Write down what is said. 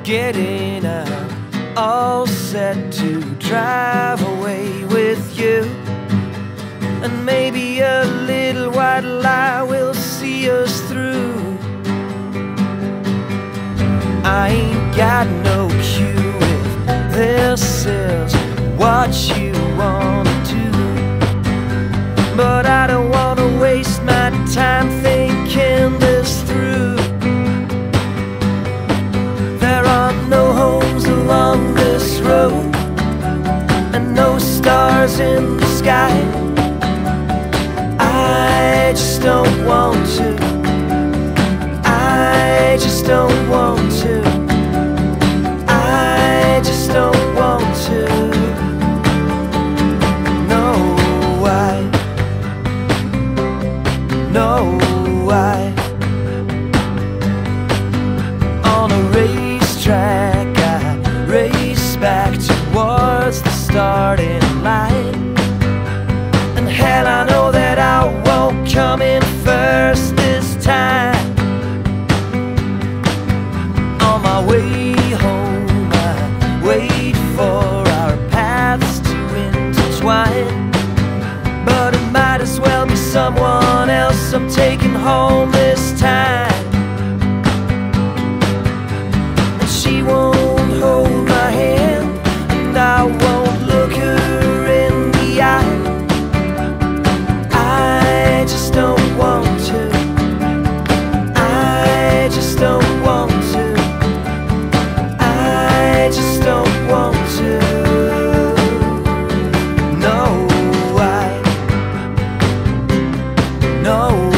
getting out, all set to drive away with you. And maybe a little white lie will see us through. I ain't got no clue if this is what you wanna do, but I don't wanna waste my time thinking this through. There are no homes along this road and no stars in the sky. I just don't want to. I just don't want to. I just don't want to. No, I on a racetrack I race back towards the starting line. And hell, I know that I won't come in first this time. On my way home I wait for our paths to intertwine, but it might as well be someone else I'm taking home this time. And she won't hold my hand, and I won't look her in the eye. I just don't want to. I just don't want to. I just don't want to. No,